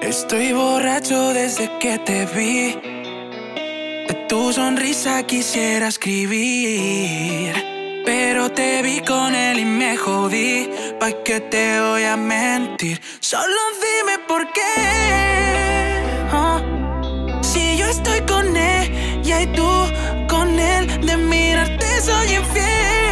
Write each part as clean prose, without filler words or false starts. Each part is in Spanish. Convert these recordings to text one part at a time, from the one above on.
Estoy borracho desde que te vi. De tu sonrisa quisiera escribir, pero te vi con él y me jodí. ¿Pa' qué te voy a mentir? Solo dime por qué. Si yo estoy con ella y tú con él, de mirarte soy infiel.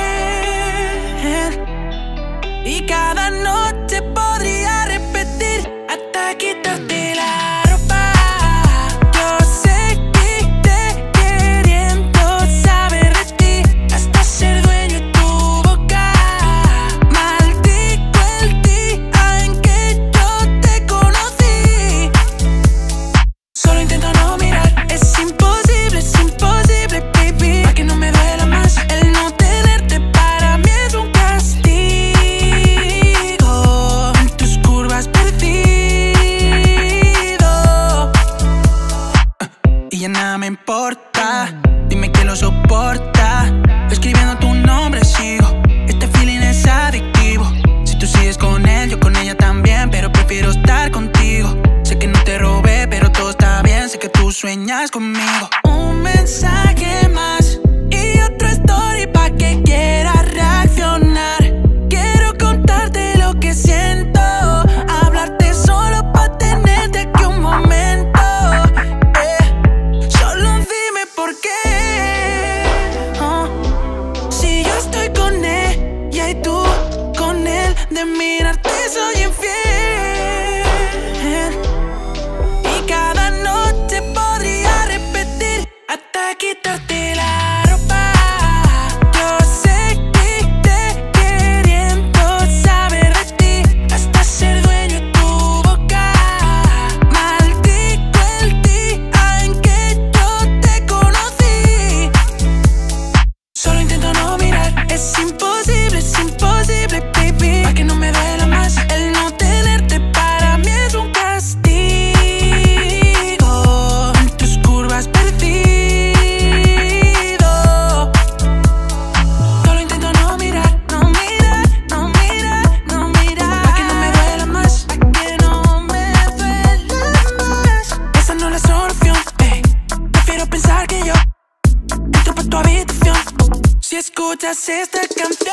Y cada noche podría repetir hasta quitarte la ropa. Yo seguiré queriendo saber de ti, hasta ser dueño de tu boca. Maldigo el día en que yo te conocí. Solo intento no mirar, es imposible, baby. Pa' que no me duela más el no tenerte, para mí es un castigo. En tus curvas y ya nada me importa, dime que lo soporta. Escribiendo tu nombre sigo, este feeling es adictivo. Si tú sigues con él, yo con ella también, pero prefiero estar contigo. Sé que no te robé, pero todo está bien, sé que tú sueñas conmigo. Un mensaje más y otra story pa' que quieras reaccionar. Quiero contarte lo que siento, hablarte solo pa' tenerte aquí un momento. ¿Por qué? Si yo estoy con ella y tú con él, de mirarte soy infiel. Y cada noche podría repetir hasta quitarte la ropa. Yo seguiré queriendo saber de ti, hasta ser dueño de tu boca. Maldigo el día en que yo te conocí. Solo intento no mirar, es imposible, baby. Pa' que no me duela más el no tenerte, para mí es un castigo. En tus curvas perdido. Solo intento no mirar, no mirar, no mirar, no mirar. Pa' que no me duela más, pa' que no me duela más. Esa no es la solución, prefiero pensar que yo entro pa' tu habitación. Si escuchas esta canción,